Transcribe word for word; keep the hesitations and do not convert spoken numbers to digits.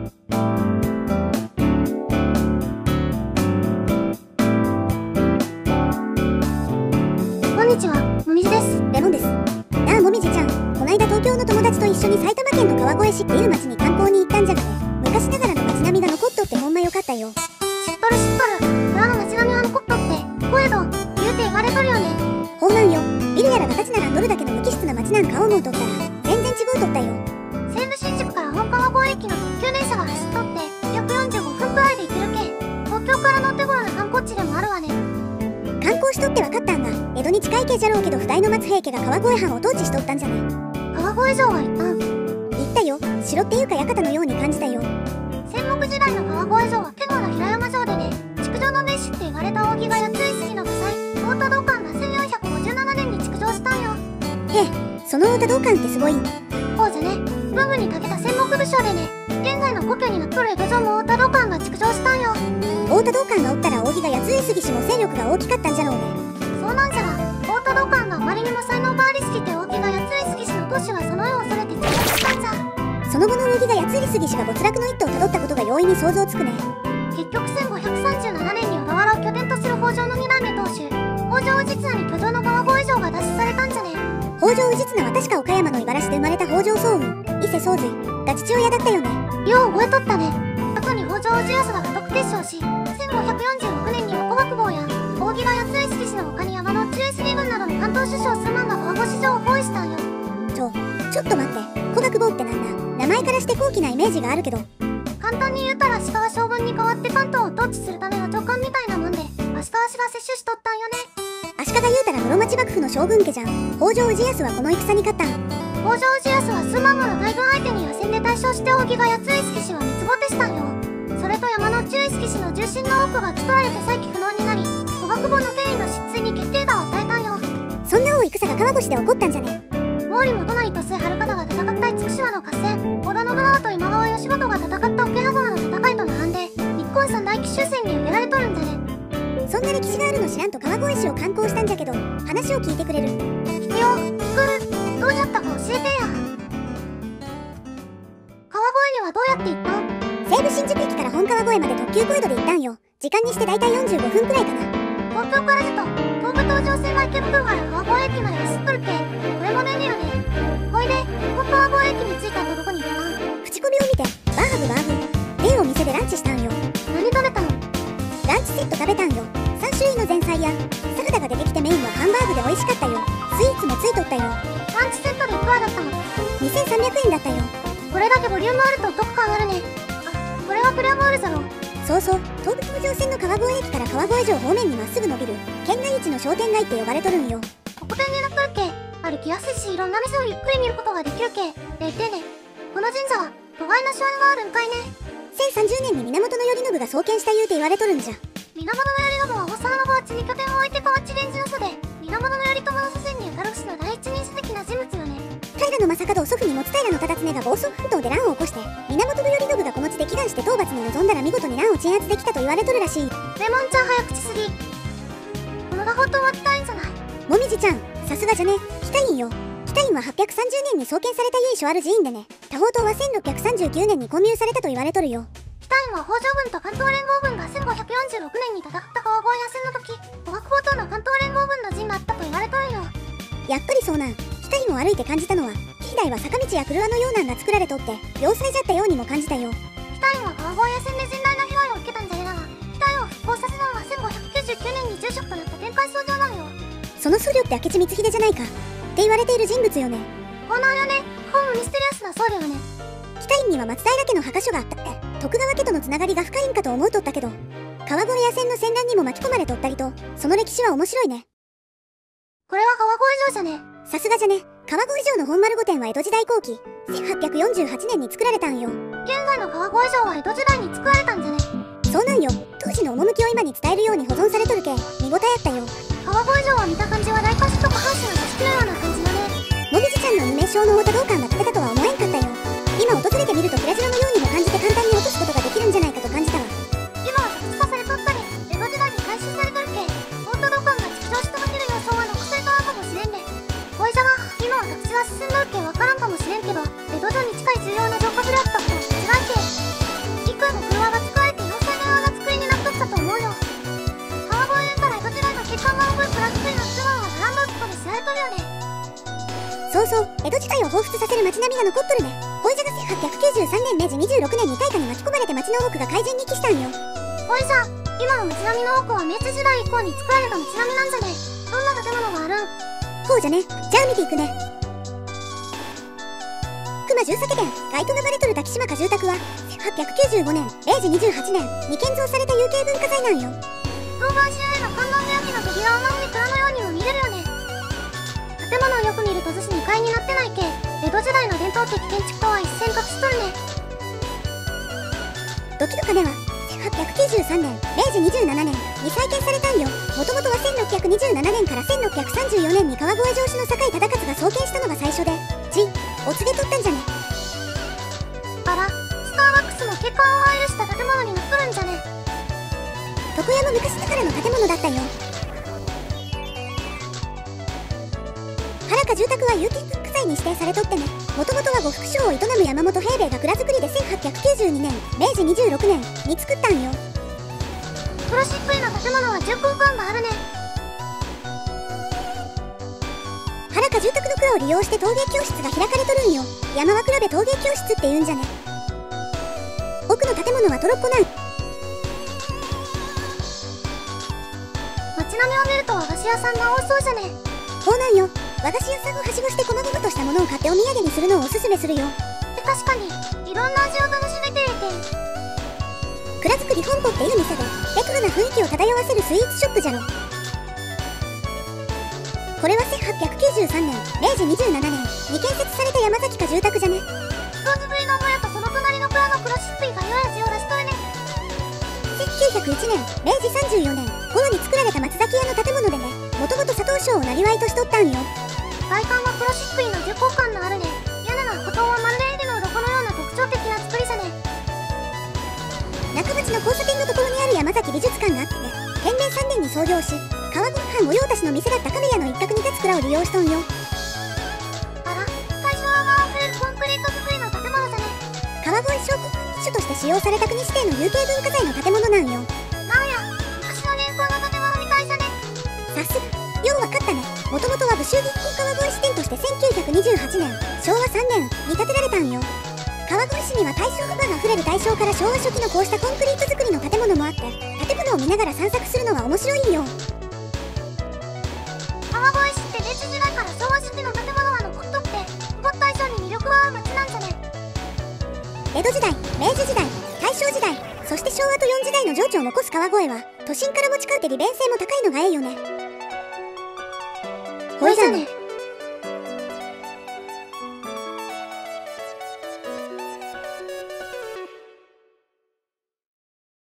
こんにちは、もみじです。 レモンです。なあもみじちゃん、こないだ東京の友達と一緒に埼玉県の川越市っていう町に観光に行ったんじゃがね。昔ながらの街並みが残っとってほんまよかったよ。 知っとる知っとる。村の街並みは残っとって、こえど、言うて言われとるよね。 ほんまんよ。ビルやらが立ち並んどるだけの無機質な街なんか思うとったら、全然違うとったよ。 西武新宿から本川越駅の特急電車が走っとって、約よんじゅうごふんくらいで行けるけ。東京からのお手頃な観光地でもあるわね。 観光しとってわかったんが、江戸に近い系じゃろうけど、不代の松平家が川越藩を統治しとったんじゃね。 川越城は行ったん？ 行ったよ。城っていうか館のように感じたよ。 戦国時代の川越城は堅固な平山城でね、築城の名手って言われた扇が八つ井杉の夫妻、太田道灌がせんよんひゃくごじゅうななねんに築城したんよ。 へえ、その太田道灌ってすごい。 こうじゃね、文武に長けた戦国武将でね、現在の故郷になっとる江戸城も太田道灌が築城したんよ。 太田道灌がおったら扇が八つ井杉氏も勢力が大きかったんじゃろうね。 そうなんじゃが、太田道灌があまりにも才能がありすぎて扇が八つ井杉氏の当主がその世を恐れて自殺したんじゃ。 その後の扇が八つ井杉氏が没落の一途をたどったことが容易に想像つくね。 結局せんごひゃくさんじゅうななねんに小田原を拠点とする北条のに代目当主、北条氏綱に居城の川越城が脱出されたんじゃね。 北条氏綱は確か岡山の井原市で生まれた北条早雲、伊勢宗瑞が父親だったよね。 よう覚えとったね。後に北条氏康が家督結晶し、せんごひゃくよんじゅうろくねんには古学坊や扇が八つ井杉氏の他に山の中江杉軍などの関東首相数万が川越城を包囲したんよ。 ちょ、ちょっと待って、古学坊ってなんだ。名前からして高貴なイメージがあるけど。 簡単に言うたら足利将軍に代わって関東を統治するための長官みたいなもんで、足と足が摂取しとったんよね。 足利言うたら室町幕府の将軍家じゃん。北条氏康はこの戦に勝ったん。 北条氏康は数万もの大軍相手に予選で大勝して扇が八つ井杉氏は三つ子でしたんよ。それと山の中井杉氏の重臣の多くが討たれて再起不能になり、古学坊の権威の失墜に決定打を与えたんよ。 そんな大戦が川越で起こったんじゃね。 毛利元就と末春方が戦った厳島の合戦、織田信長と今川義元が戦った桶狭間の戦いと並んで、日本三大奇襲戦に挙げられとるんじゃね。 そんな歴史があるの知らんと川越市を観光したんじゃけど、話を聞いてくれる？ 聞くよ、聞く。どうやったか教えてや。川越にはどうやって行ったん？ 西武新宿駅から本川越まで特急小江戸で行ったんよ。時間にしてだいたいよんじゅうごふんくらいかな。 東京からじゃと、東武東上線は池袋から川越駅まで走っとるけ、これもねえよね。ほいで、本川越駅に着いたとどこに行ったん？ 口コミを見て、バーハブバーグ。例お店でランチしたんよ。 何食べたの？ ランチセット食べたんよ。さん種類の前菜や、サラダが出てきてメインはハンバーグで美味しかったよ。スイーツもついとったよ。 ランチセットでいくらだったの？ にせんさんびゃくえんだったよ。 これだけボリュームあるとお得感あるね。あ、これはプラモールじゃろ。 そうそう、東武東上線の川越駅から川越城方面にまっすぐ伸びる県内一の商店街って呼ばれとるんよ。 ここ店になっとるけ、歩きやすいしいろんな店をゆっくり見ることができるけ。でいてね、この神社は都会の所有があるんかいね。 せんさんじゅうねんに源頼信が創建したいうて言われとるんじゃ。 源頼信は大沢の河内に拠点を置いて河内源氏の祖で、源頼朝の祖先にあたる氏の第一人者的な人物よね。 平将門を祖父に持つ平忠常が房総半島で乱を起こして、源頼信がこの地で祈願して討伐に臨んだら見事に乱を鎮圧できたと言われとるらしい。 レモンちゃん早口すぎ。この打法と終わったいんじゃない？ もみじちゃん、さすがじゃね。北院よ。北院ははっぴゃくさんじゅうねんに創建された由緒ある寺院でね。多宝塔はせんろっぴゃくさんじゅうきゅうねんに建立されたと言われとるよ。 北院は北条軍と関東連合軍がせんごひゃくよんじゅうろくねんに戦った川越野戦の時、古学坊との関東連合軍の陣があったと言われとるよ。 やっぱりそうなん。北院を歩いて感じたのは、希代は坂道や車のようなんが作られとって要塞じゃったようにも感じたよ。 北院は川越野戦で甚大な被害を受けたんじゃねだが、北院を復興させたのはせんごひゃくきゅうじゅうきゅうねんに住職となった天海僧正なんよ。 その僧侶って明智光秀じゃないかって言われている人物よね。 こうなんよね。ホームミステリアスな僧侶よね。 北院には松平家の墓所があったって、徳川家とのつながりが深いんかと思うとったけど、川越野戦の戦乱にも巻き込まれとったりと、その歴史は面白いね。 これは川越城じゃね。 さすがじゃね。川越城の本丸御殿は江戸時代後期、せんはっぴゃくよんじゅうはちねんに作られたんよ。 現在の川越城は江戸時代に作られたんじゃね。 そうなんよ。当時の趣を今に伝えるように保存されとるけ、見応えあったよ。 川越城は見た感じは大火事とか藩主の屋敷のような感じだね。 もみじちゃんの二名将の太田道灌が建てたとは思えんかったよ。今訪れてみると蔵城のようにも感じて簡単に落とすことができるんじゃないかと感じたわ。 今は宅地化されとったり、江戸時代に改修されとるけ、太田道灌が築城し届ける様相は残されたのかもしれんね。ほいじゃが、今は宅地が進んどるけわからんかもしれんけど、江戸城に近い重要な城下ビルあったことは間違いけ。 江戸時代を彷彿させる街並みが残っとるね。ほいじゃがせんはっぴゃくきゅうじゅうさんねんめいじにじゅうろくねんに大火に巻き込まれて街の多くが改善に帰したんよ。 ほいじゃ、今の街並みの多くは明治時代以降に作られた街並みなんじゃね。どんな建物があるん？ ほうじゃね。じゃあ見ていくね。熊十酒店、街灯がバレとる滝島家住宅はせんはっぴゃくきゅうじゅうごねん、れいじにじゅうはちねんに建造された有形文化財なんよ。 東岸への観音開きの扉を守り蔵のようにも見れるよね。建物をよく見ると図紙に階になってないけ、江戸時代の伝統的建築とは一線画しとるね。 土器の鐘はせんはっぴゃくきゅうじゅうさんねん、れいじにじゅうななねんに再建されたんよ。もともとはせんろっぴゃくにじゅうななねんからせんろっぴゃくさんじゅうよねんに川越城主の酒井忠勝が創建したのが最初で、じ、お告げ取ったんじゃね。 あら、スターバックスも景観を配慮した建物になっとるんじゃね。 床屋も昔ながらの建物だったよ。原家住宅は有形文化財に指定されとってね。もともとは呉服商を営む山本平兵衛が蔵造りでせんはっぴゃくきゅうじゅうにねん、めいじにじゅうろくねんに作ったんよ。 クラシック絵の建物は重厚感があるね。 原家住宅の蔵を利用して陶芸教室が開かれとるんよ。山は比べ陶芸教室って言うんじゃね。奥の建物はトロッコなん。 街並みを見ると和菓子屋さんが多そうじゃね。 そうなんよ。和菓子屋さんをはしごして細々としたものを買ってお土産にするのをおすすめするよ。 確かにいろんな味を楽しめていて、 蔵造り本舗っていう店でレトロな雰囲気を漂わせるスイーツショップじゃろ。これはせんはっぴゃくきゅうじゅうさんねん、れいじにじゅうななねんに建設された山崎家住宅じゃね。 ソーズぶりの小屋とその隣の蔵のクラシック以が良い味を出しとるね。 せんきゅうひゃくいちねん、れいじさんじゅうよねん頃に作られた松崎屋の建物でね、もともと佐藤賞を生りとしとったんよ。 外観はクラシックイの重厚感のあるね。屋根の箱塔はまるで絵での鱗のような特徴的な作りじゃね。 中町の交差点のところにある山崎美術館があってね、建明さんねんに創業し、川越藩御用達の店だった亀屋の一角に立つ蔵を利用しとんよ。 あら、大正があふれるコンクリート造りの建物じゃね。 川越商工会議所として使用された国指定の有形文化財の建物なんよ。 なんや、昔の現行の建物みたいじゃね。 さすが、ようわかったね。もともとは武州銀行川越支店としてせんきゅうひゃくにじゅうはちねん、しょうわさんねんに建てられたんよ。川越市には大正ロマンあふれる大正から昭和初期のこうしたコンクリート造りの建物もあって、建物を見ながら散策するのは面白いんよ。 川越市って明治時代から昭和初期の建物が残っとって、思った以上に魅力はある街なんじゃね。 江戸時代、明治時代、大正時代、そして昭和とよん時代の情緒を残す川越は、都心から持ち帰って利便性も高いのがええよね。 ほいじゃね。